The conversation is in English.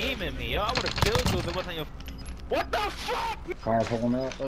beaming me, yo. I would have killed you if it wasn't your. What the fuck? Car pulling up.